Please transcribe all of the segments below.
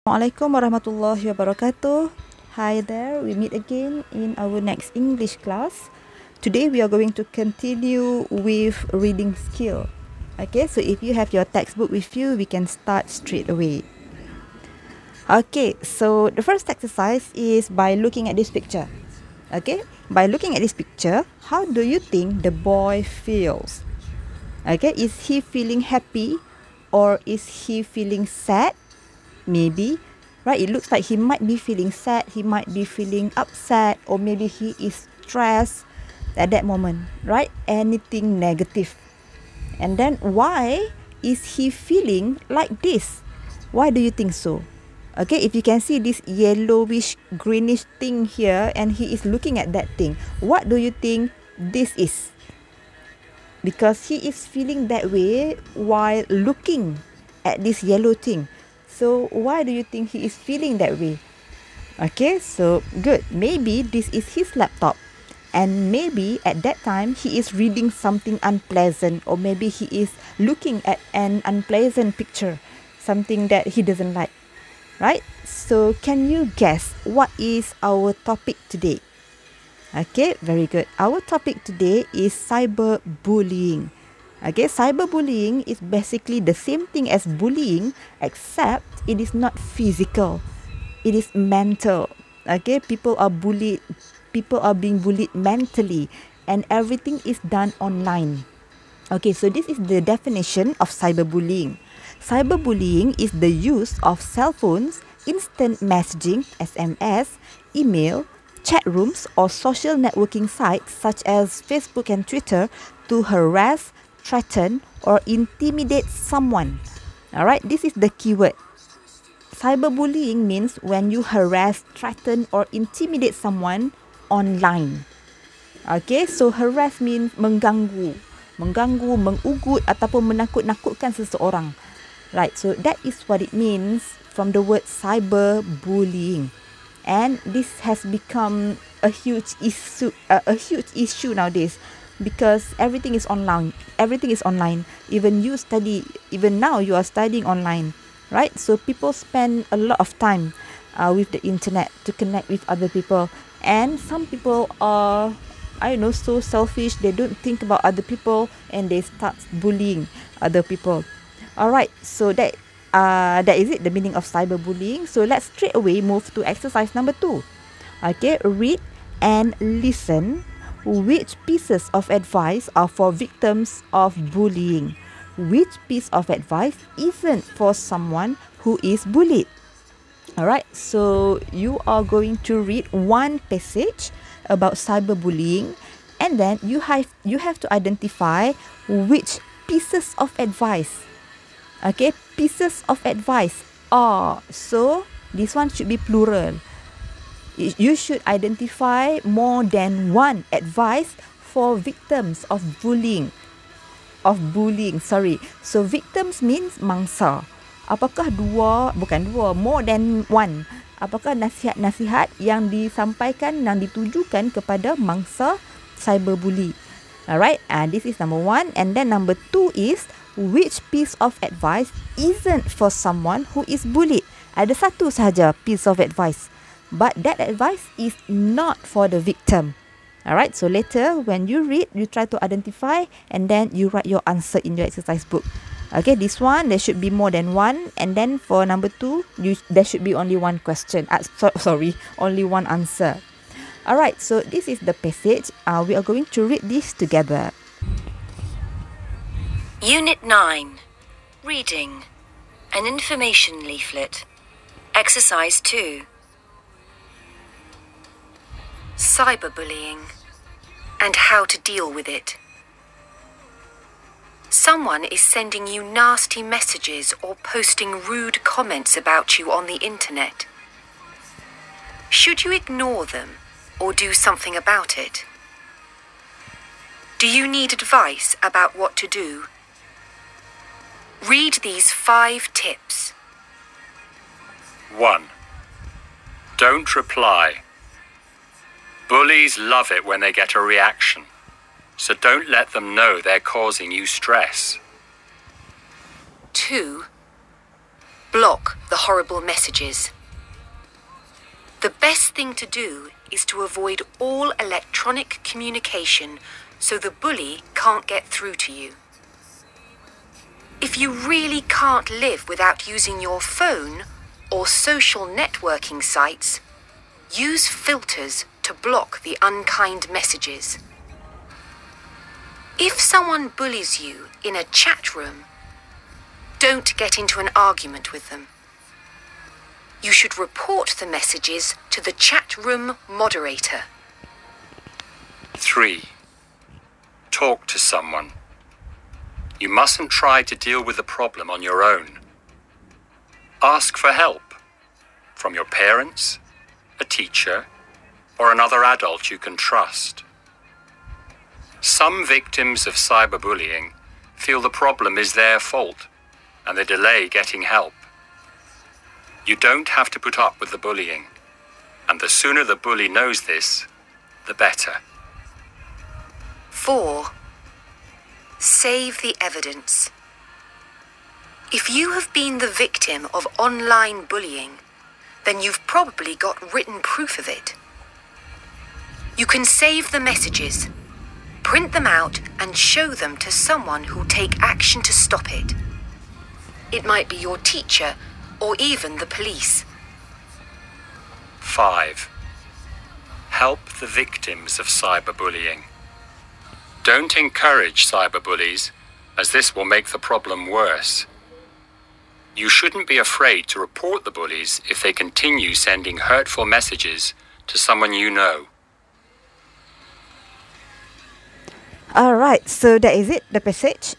Assalamualaikum warahmatullahi wabarakatuh. Hi there, we meet again in our next English class. Today we are going to continue with reading skill. Okay, so if you have your textbook with you, we can start straight away. Okay, so the first exercise is by looking at this picture. Okay, by looking at this picture, how do you think the boy feels? Okay, is he feeling happy or is he feeling sad? Maybe, right? It looks like he might be feeling sad, he might be feeling upset, or maybe he is stressed at that moment, right? Anything negative. And then why is he feeling like this? Why do you think so? Okay, if you can see this yellowish greenish thing here and he is looking at that thing, what do you think this is? Because he is feeling that way while looking at this yellow thing. So why do you think he is feeling that way? Okay, so good. Maybe this is his laptop. And maybe at that time he is reading something unpleasant, or maybe he is looking at an unpleasant picture, something that he doesn't like. Right? So can you guess what is our topic today? Okay, very good. Our topic today is cyberbullying. Okay, cyberbullying is basically the same thing as bullying, except it is not physical. It is mental. Okay, people are bullied. People are being bullied mentally, and everything is done online. Okay, so this is the definition of cyberbullying. Cyberbullying is the use of cell phones, instant messaging, SMS, email, chat rooms, or social networking sites such as Facebook and Twitter to harass, threaten, or intimidate someone. Alright, this is the keyword. Cyberbullying means when you harass, threaten, or intimidate someone online. Okay, so harass means mengganggu, mengugut ataupun menakut-nakutkan seseorang. Right, so that is what it means from the word cyberbullying. And this has become a huge issue nowadays, because everything is online. Even now you are studying online, right? So people spend a lot of time with the internet to connect with other people, and some people are, so selfish. They don't think about other people and they start bullying other people. Alright, so that is it, the meaning of cyberbullying. So let's straight away move to exercise number 2. Okay, read and listen. Which pieces of advice are for victims of bullying? Which piece of advice isn't for someone who is bullied? Alright, so you are going to read one passage about cyberbullying, and then you have to identify which pieces of advice. Okay, pieces of advice are, so this one should be plural. You should identify more than one advice for victims of bullying. So victims means mangsa. Apakah more than one? Apakah nasihat-nasihat yang disampaikan, yang ditujukan kepada mangsa cyberbully? Alright, this is number 1. And then number 2 is, which piece of advice isn't for someone who is bullied? Ada satu sahaja piece of advice, but that advice is not for the victim. Alright, so later when you read, you try to identify and then you write your answer in your exercise book. Okay, this one, there should be more than one. And then for number 2, there should be only one question. Only one answer. Alright, so this is the passage. We are going to read this together. Unit 9. Reading. An information leaflet. Exercise 2. Cyberbullying and how to deal with it. Someone is sending you nasty messages or posting rude comments about you on the internet. Should you ignore them or do something about it? Do you need advice about what to do? Read these 5 tips. 1. Don't reply. Bullies love it when they get a reaction, so don't let them know they're causing you stress. 2. Block the horrible messages. The best thing to do is to avoid all electronic communication so the bully can't get through to you. If you really can't live without using your phone or social networking sites, use filters to block the unkind messages. If someone bullies you in a chat room, don't get into an argument with them. You should report the messages to the chat room moderator. 3. Talk to someone. You mustn't try to deal with the problem on your own. Ask for help from your parents, a teacher, or another adult you can trust. Some victims of cyberbullying feel the problem is their fault and they delay getting help. You don't have to put up with the bullying, and the sooner the bully knows this, the better. 4. Save the evidence. If you have been the victim of online bullying, then you've probably got written proof of it. You can save the messages, print them out, and show them to someone who'll take action to stop it. It might be your teacher or even the police. 5. Help the victims of cyberbullying. Don't encourage cyberbullies, as this will make the problem worse. You shouldn't be afraid to report the bullies if they continue sending hurtful messages to someone you know. Alright, so that is it, the passage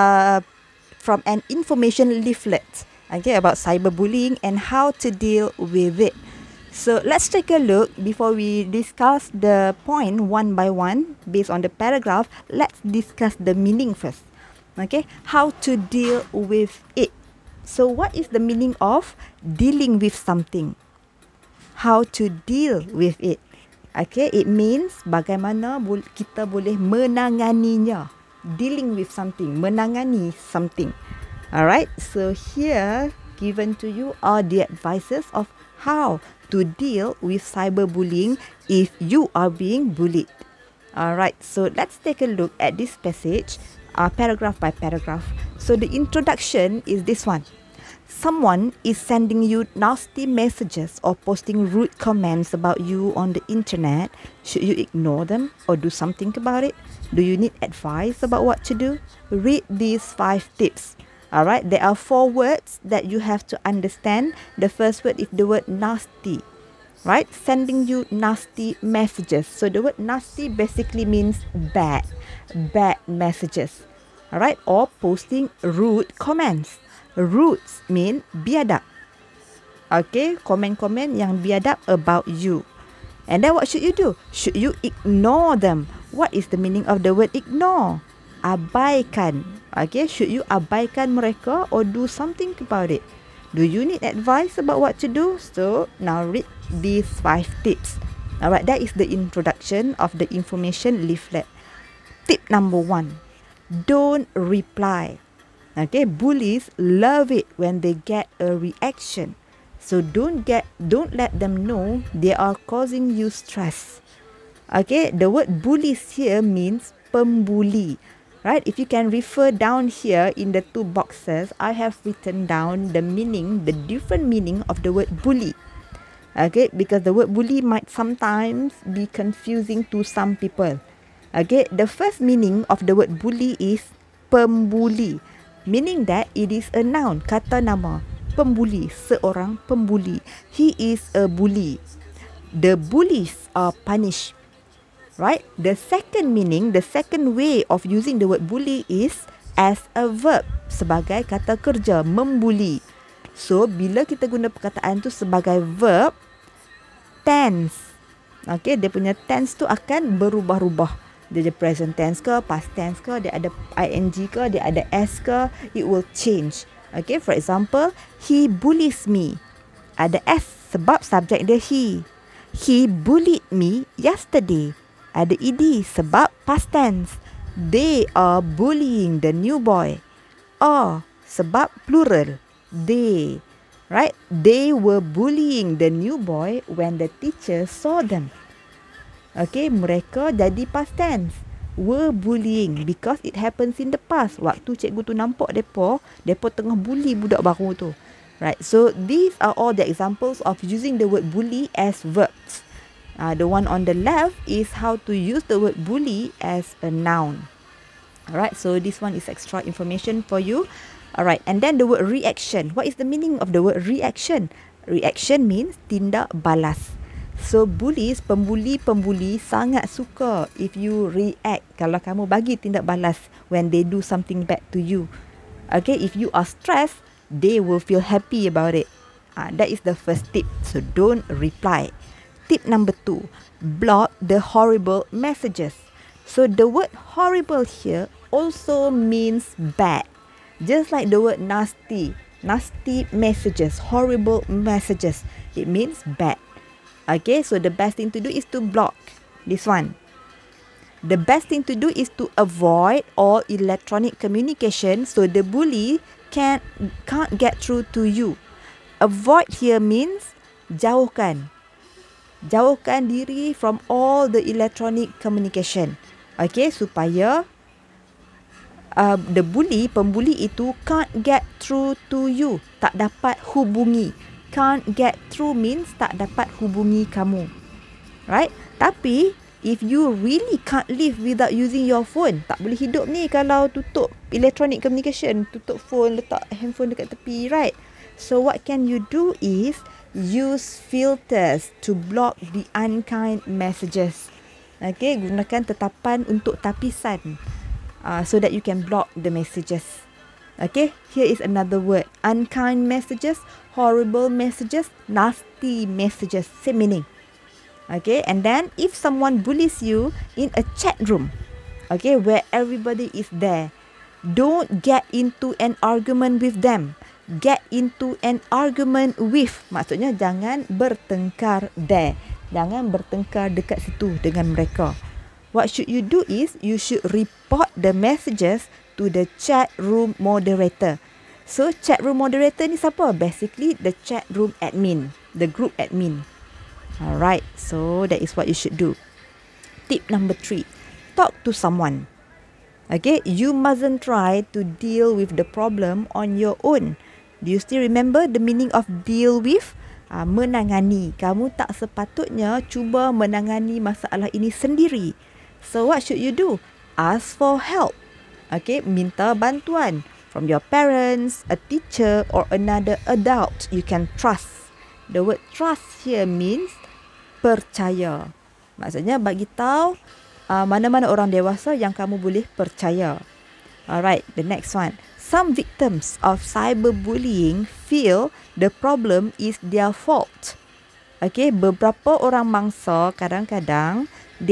from an information leaflet, okay, about cyberbullying and how to deal with it. So let's take a look before we discuss the point one by one based on the paragraph. Let's discuss the meaning first. Okay, how to deal with it. So what is the meaning of dealing with something? How to deal with it. Okay, it means bagaimana kita boleh menanganinya. Dealing with something, menangani something. Alright, so here given to you are the advices of how to deal with cyberbullying if you are being bullied. Alright, so let's take a look at this passage, paragraph by paragraph. So the introduction is this one. Someone is sending you nasty messages or posting rude comments about you on the internet. Should you ignore them or do something about it? Do you need advice about what to do? Read these 5 tips. Alright, there are 4 words that you have to understand. The first word is the word nasty. Right, sending you nasty messages. So the word nasty basically means bad messages. Alright, or posting rude comments. Rude mean biadab. Okay, komen-komen yang biadab about you. And then what should you do? Should you ignore them? What is the meaning of the word ignore? Abaikan. Okay, should you abaikan mereka or do something about it? Do you need advice about what to do? So now read these 5 tips. Alright, that is the introduction of the information leaflet. Tip number 1. Don't reply. Okay, bullies love it when they get a reaction. So don't let them know they are causing you stress. Okay, the word bullies here means pembuli. Right, if you can refer down here in the 2 boxes, I have written down the meaning, the different meaning of the word bully. Okay, because the word bully might sometimes be confusing to some people. Okay, the first meaning of the word bully is pembuli, meaning that it is a noun, kata nama. Pembuli, seorang pembuli. He is a bully. The bullies are punished. Right? The second meaning, the second way of using the word bully is as a verb, sebagai kata kerja, membuli. So, bila kita guna perkataan tu sebagai verb, tense. Okay, dia punya tense tu akan berubah-ubah. Dia ada present tense ke, past tense ke, dia ada ing ke, dia ada s ke, it will change. Okay, for example, he bullies me. Ada s sebab subjek dia he. He bullied me yesterday. Ada ed sebab past tense. They are bullying the new boy. Or sebab plural. They. Right? They were bullying the new boy when the teacher saw them. Okay, mereka jadi past tense. Were bullying because it happens in the past. Waktu cikgu tu nampak depa tengah bully budak baru tu. Right, so these are all the examples of using the word bully as verbs. The one on the left is how to use the word bully as a noun. Alright, so this one is extra information for you. Alright, and then the word reaction. What is the meaning of the word reaction? Reaction means tindak balas. So bullies, pembuli sangat suka if you react. Kalau kamu bagi tindak balas when they do something bad to you. Okay, if you are stressed, they will feel happy about it. That is the first tip. So don't reply. Tip number 2, block the horrible messages. So the word horrible here also means bad. Just like the word nasty. Nasty messages, horrible messages. It means bad. Okay, so the best thing to do is to block this one. The best thing to do is to avoid all electronic communication so the bully can't get through to you. Avoid here means jauhkan. Jauhkan diri from all the electronic communication. Okay, supaya the pembuli itu can't get through to you. Tak dapat hubungi. Can't get through means tak dapat hubungi kamu. Right? Tapi, if you really can't live without using your phone, tak boleh hidup ni kalau tutup electronic communication, tutup phone, letak handphone dekat tepi, right? So what can you do is use filters to block the unkind messages. Okay, gunakan tetapan untuk tapisan so that you can block the messages. Okay, here is another word. Unkind messages, horrible messages, nasty messages. Same meaning. Okay, and then if someone bullies you in a chat room, okay, where everybody is there, don't get into an argument with them. Get into an argument with. Maksudnya jangan bertengkar there. Jangan bertengkar dekat situ dengan mereka. What should you do is you should report the messages to the chat room moderator. So chat room moderator ni siapa? Basically the chat room admin, the group admin. Alright, so that is what you should do. Tip number 3, talk to someone. Okay, you mustn't try to deal with the problem on your own. Do you still remember the meaning of deal with? Menangani. Kamu tak sepatutnya cuba menangani masalah ini sendiri. So what should you do? Ask for help. Okay, minta bantuan from your parents, a teacher or another adult you can trust. The word trust here means percaya. Maksudnya bagi tahu mana-mana orang dewasa yang kamu boleh percaya. Alright, the next one. Some victims of cyberbullying feel the problem is their fault. Okay, beberapa orang mangsa kadang-kadang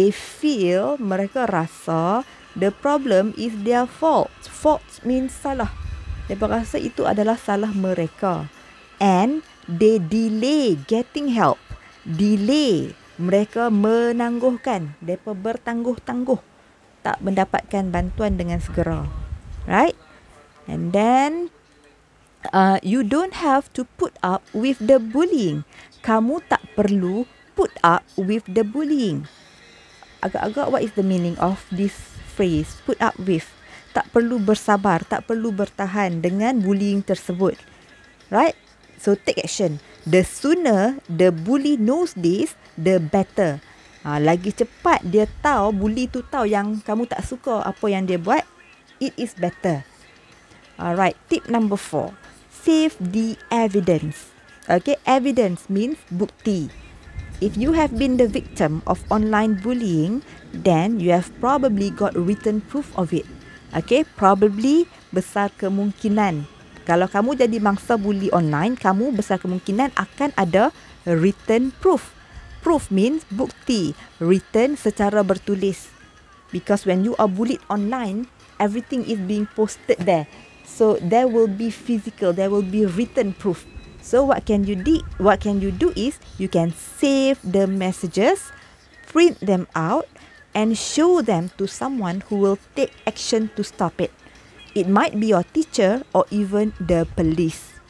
mereka rasa the problem is their fault. Fault means salah. Mereka rasa itu adalah salah mereka. And they delay getting help. Delay. Mereka menangguhkan. Mereka bertangguh-tangguh. Tak mendapatkan bantuan dengan segera. Right? And then, you don't have to put up with the bullying. Kamu tak perlu put up with the bullying. Agak-agak what is the meaning of this phrase? Put up with. Tak perlu bersabar, tak perlu bertahan dengan bullying tersebut. Right? So take action. The sooner the bully knows this, the better. Lagi cepat dia tahu, bully tu tahu yang kamu tak suka apa yang dia buat, it is better. Alright, tip number 4. Save the evidence. Okay, evidence means bukti. If you have been the victim of online bullying, then you have probably got written proof of it. Okay, probably besar kemungkinan. Kalau kamu jadi mangsa bully online, kamu besar kemungkinan akan ada written proof. Proof means bukti. Written secara bertulis. Because when you are bullied online, everything is being posted there. So there will be physical, there will be written proof. So what can you do is you can save the messages, print them out and show them to someone who will take action to stop it. It might be your teacher or even the police.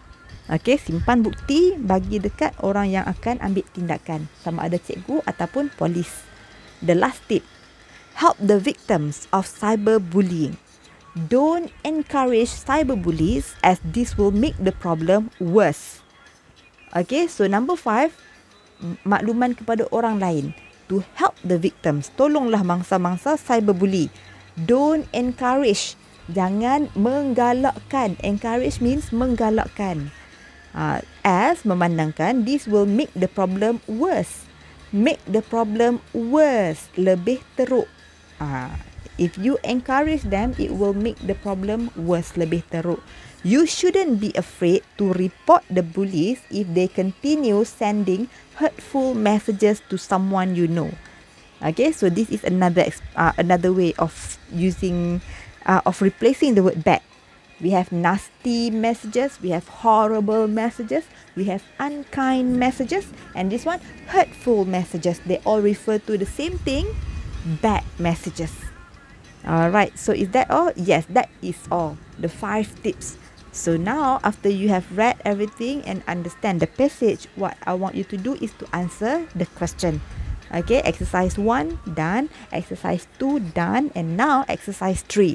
Okay, simpan bukti bagi dekat orang yang akan ambil tindakan, sama ada cikgu ataupun polis. The last tip, help the victims of cyberbullying. Don't encourage cyberbullies as this will make the problem worse. Okay, so number 5, makluman kepada orang lain. To help the victims, tolonglah mangsa-mangsa cyberbully. Don't encourage, jangan menggalakkan. Encourage means menggalakkan. As memandangkan this will make the problem worse. Make the problem worse, lebih teruk. If you encourage them, it will make the problem worse, lebih teruk. You shouldn't be afraid to report the bullies if they continue sending hurtful messages to someone you know. Okay, so this is another way of using of replacing the word bad. We have nasty messages, we have horrible messages, we have unkind messages, and this one, hurtful messages. They all refer to the same thing, bad messages. Alright, so is that all? Yes, that is all. The 5 tips. So now, after you have read everything and understand the passage, what I want you to do is to answer the question. Okay, exercise 1 done, exercise 2 done, and now exercise 3.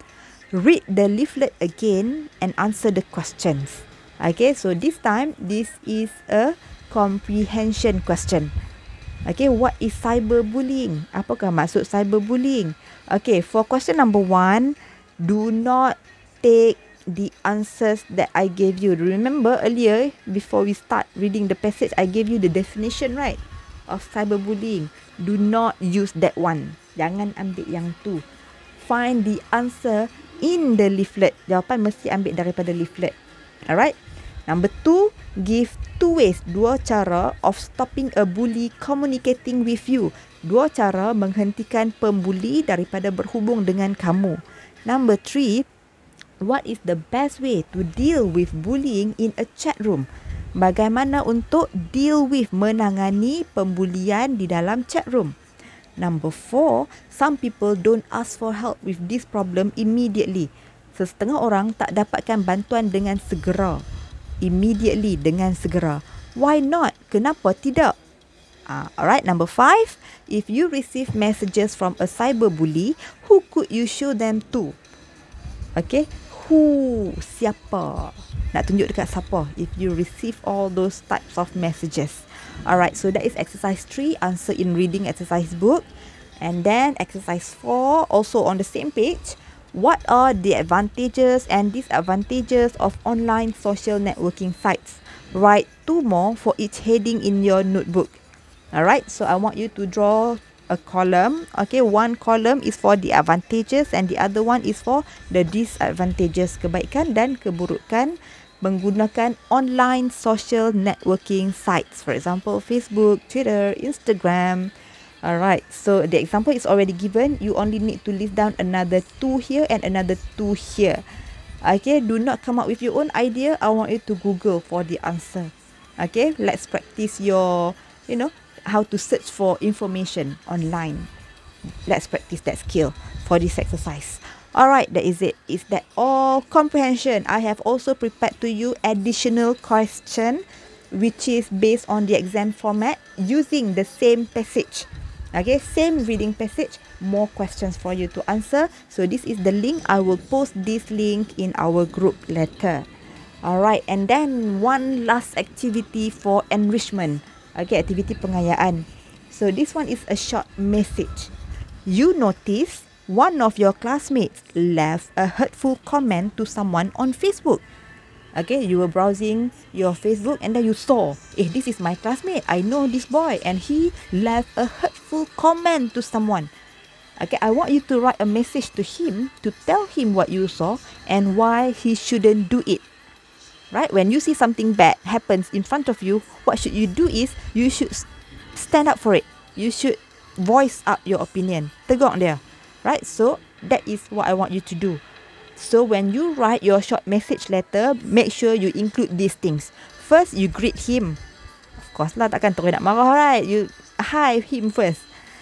Read the leaflet again and answer the questions. Okay, so this time, this is a comprehension question. Okay, what is cyberbullying? Apakah maksud cyberbullying? Okay, for question number 1, do not take the answers that I gave you. Remember earlier, before we start reading the passage, I gave you the definition, right, of cyberbullying. Do not use that one. Jangan ambil yang tu. Find the answer in the leaflet. Jawapan mesti ambil daripada leaflet. Alright. Number 2, give 2 ways, 2 cara of stopping a bully communicating with you. 2 cara menghentikan pembuli daripada berhubung dengan kamu. Number 3, what is the best way to deal with bullying in a chat room? Bagaimana untuk deal with, menangani pembulian di dalam chat room? Number 4, some people don't ask for help with this problem immediately. Setengah orang tak dapatkan bantuan dengan segera. Immediately, dengan segera. Why not? Kenapa tidak? Alright, number 5, if you receive messages from a cyberbully, who could you show them to? Okay, who? Siapa? Nak tunjuk dekat siapa if you receive all those types of messages. Alright, so that is exercise 3, answer in reading exercise book. And then exercise 4, also on the same page. What are the advantages and disadvantages of online social networking sites? Write 2 more for each heading in your notebook. Alright, so I want you to draw a column. Okay, one column is for the advantages and the other one is for the disadvantages, kebaikan dan keburukan menggunakan online social networking sites. For example, Facebook, Twitter, Instagram. Alright, so the example is already given. You only need to list down another 2 here and another 2 here. Okay, do not come up with your own idea. I want you to Google for the answer. Okay, let's practice your, how to search for information online. Let's practice that skill for this exercise. Alright, that is it. Is that all? Comprehension. I have also prepared to you additional question which is based on the exam format using the same passage. Okay, same reading passage, more questions for you to answer. So this is the link. I will post this link in our group later. Alright, and then one last activity for enrichment. Okay, activity pengayaan. So this one is a short message. You notice one of your classmates left a hurtful comment to someone on Facebook. Okay, you were browsing your Facebook and then you saw, this is my classmate. I know this boy and he left a hurtful comment to someone. Okay, I want you to write a message to him to tell him what you saw and why he shouldn't do it. Right? When you see something bad happens in front of you, what should you do is you should stand up for it. You should voice up your opinion. Tegur dia. Right? So that is what I want you to do. So when you write your short message letter, make sure you include these things. First, you greet him. Of course lah, takkan terus nak marah, right? You hi him first.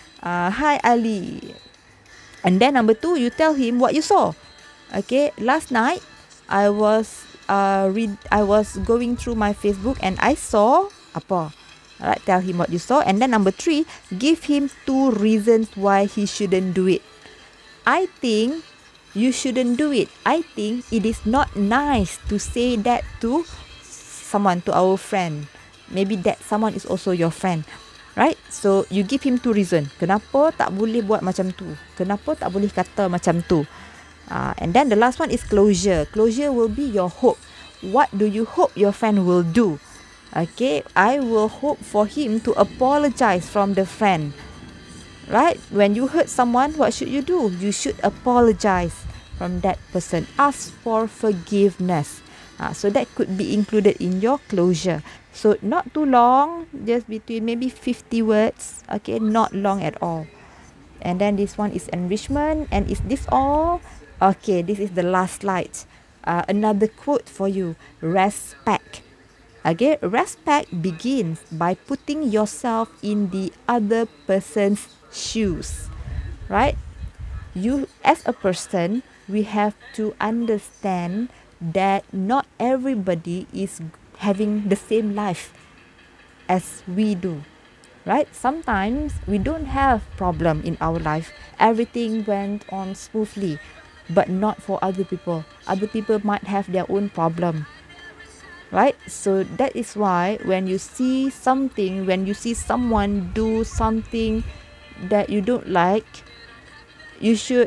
Hi Ali. And then number 2, you tell him what you saw. Okay, last night I was I was going through my Facebook and I saw apa. Alright, tell him what you saw. And then number 3, give him 2 reasons why he shouldn't do it. I think you shouldn't do it. I think it is not nice to say that to someone, to our friend. Maybe that someone is also your friend. Right? So, you give him 2 reasons. Kenapa tak boleh buat macam tu? Kenapa tak boleh kata macam tu? And then the last one is closure. Closure will be your hope. What do you hope your friend will do? Okay, I will hope for him to apologize from the friend. Right? When you hurt someone, what should you do? You should apologize from that person. Ask for forgiveness. So that could be included in your closure. So not too long, just between maybe 50 words. Okay, not long at all. And then this one is enrichment. And is this all? Okay, this is the last slide. Another quote for you. Respect. Okay, respect begins by putting yourself in the other person's shoes. Right? You, as a person, we have to understand that not everybody is having the same life as we do. Right? Sometimes we don't have problem in our life. Everything went on smoothly, but not for other people. Other people might have their own problem. Right? So that is why when you see something, when you see someone do something that you don't like, you should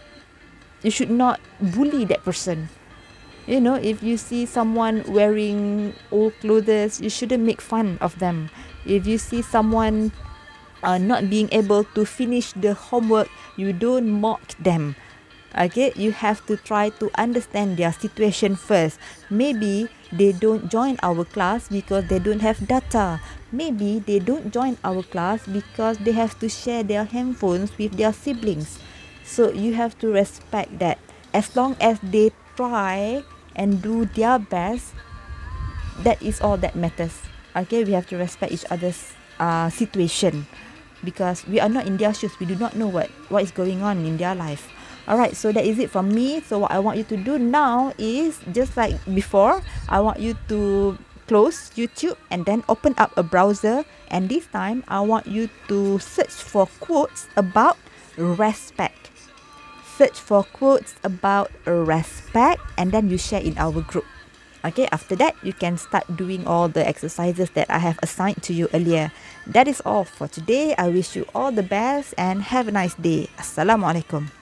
not bully that person. You know, if you see someone wearing old clothes, you shouldn't make fun of them. If you see someone not being able to finish the homework, you don't mock them. Okay, you have to try to understand their situation first. Maybe they don't join our class because they don't have data. Maybe they don't join our class because they have to share their handphones with their siblings. So you have to respect that. As long as they try and do their best, that is all that matters. Okay, we have to respect each other's situation, because we are not in their shoes. We do not know what is going on in their life. Alright, so that is it from me. So what I want you to do now is, just like before, I want you to close YouTube and then open up a browser, and this time I want you to search for quotes about respect. Search for quotes about respect, and then you share in our group. Okay, after that you can start doing all the exercises that I have assigned to you earlier. That is all for today. I wish you all the best and have a nice day. Assalamualaikum.